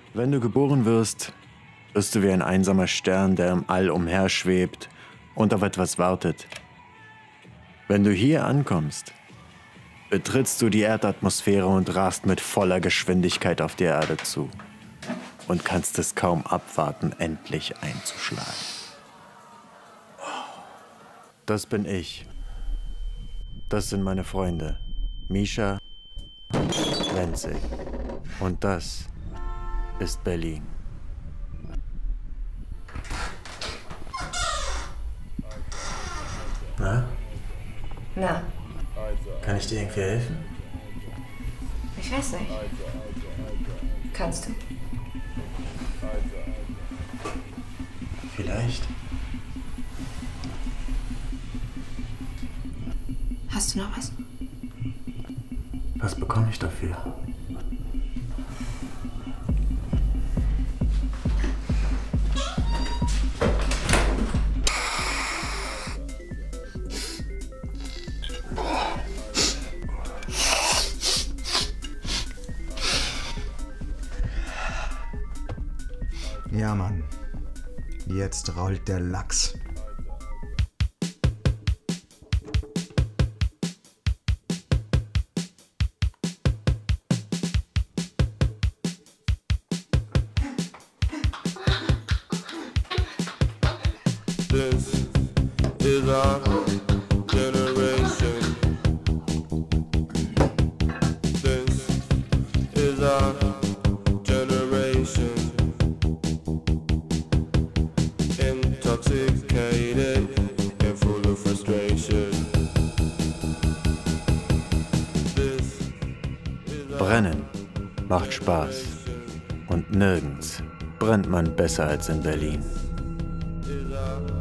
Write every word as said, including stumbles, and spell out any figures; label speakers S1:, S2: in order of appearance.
S1: Wenn du geboren wirst, wirst du wie ein einsamer Stern, der im All umherschwebt und auf etwas wartet. Wenn du hier ankommst, betrittst du die Erdatmosphäre und rast mit voller Geschwindigkeit auf die Erde zu und kannst es kaum abwarten, endlich einzuschlagen. Das bin ich. Das sind meine Freunde, Misha, Lenzig. Und das ist Berlin. Na?
S2: Na?
S1: Kann ich dir irgendwie helfen?
S2: Ich weiß nicht. Kannst du?
S1: Vielleicht.
S2: Hast du noch was?
S1: Was bekomme ich dafür?
S3: Ja, Mann. Jetzt rollt der Lachs.
S4: This is our generation. This is our generation. Intoxicated and full of frustration. This is our
S1: Brennen macht Spaß. Und nirgends brennt man besser als in Berlin.
S4: is our